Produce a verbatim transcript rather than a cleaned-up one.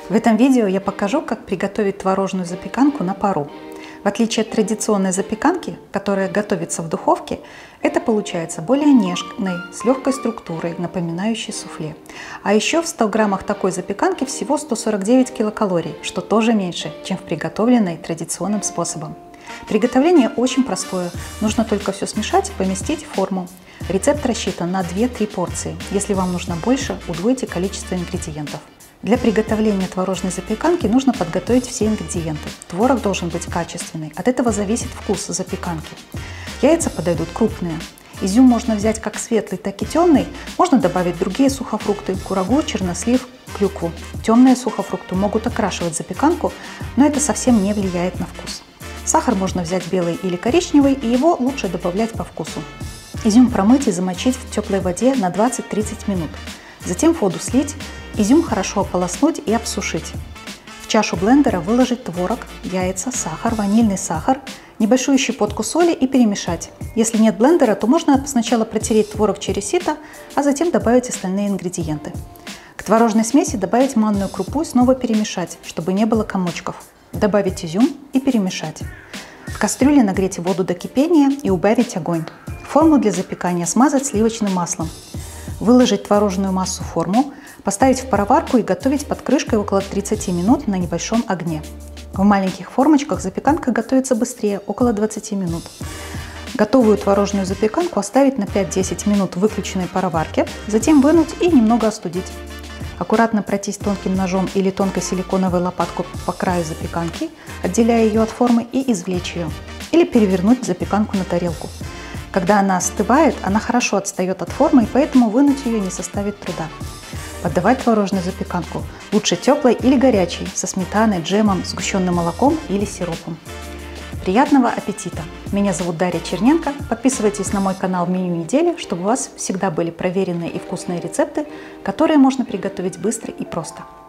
В этом видео я покажу, как приготовить творожную запеканку на пару. В отличие от традиционной запеканки, которая готовится в духовке, это получается более нежной, с легкой структурой, напоминающей суфле. А еще в ста граммах такой запеканки всего сто сорок девять килокалорий, что тоже меньше, чем в приготовленной традиционным способом. Приготовление очень простое, нужно только все смешать и поместить в форму. Рецепт рассчитан на две-три порции. Если вам нужно больше, удвойте количество ингредиентов. Для приготовления творожной запеканки нужно подготовить все ингредиенты. Творог должен быть качественный, от этого зависит вкус запеканки. Яйца подойдут крупные. Изюм можно взять как светлый, так и темный. Можно добавить другие сухофрукты – курагу, чернослив, клюкву. Темные сухофрукты могут окрашивать запеканку, но это совсем не влияет на вкус. Сахар можно взять белый или коричневый, и его лучше добавлять по вкусу. Изюм промыть и замочить в теплой воде на двадцать-тридцать минут. Затем воду слить, изюм хорошо ополоснуть и обсушить. В чашу блендера выложить творог, яйца, сахар, ванильный сахар, небольшую щепотку соли и перемешать. Если нет блендера, то можно сначала протереть творог через сито, а затем добавить остальные ингредиенты. К творожной смеси добавить манную крупу и снова перемешать, чтобы не было комочков. Добавить изюм и перемешать. В кастрюле нагреть воду до кипения и убавить огонь. Форму для запекания смазать сливочным маслом. Выложить творожную массу в форму, поставить в пароварку и готовить под крышкой около тридцати минут на небольшом огне. В маленьких формочках запеканка готовится быстрее, около двадцати минут. Готовую творожную запеканку оставить на пять-десять минут в выключенной пароварке, затем вынуть и немного остудить. Аккуратно пройтись тонким ножом или тонкой силиконовой лопаткой по краю запеканки, отделяя ее от формы, и извлечь ее. Или перевернуть запеканку на тарелку. Когда она остывает, она хорошо отстает от формы, и поэтому вынуть ее не составит труда. Подавать творожную запеканку лучше теплой или горячей, со сметаной, джемом, сгущенным молоком или сиропом. Приятного аппетита! Меня зовут Дарья Черненко. Подписывайтесь на мой канал «Меню недели», чтобы у вас всегда были проверенные и вкусные рецепты, которые можно приготовить быстро и просто.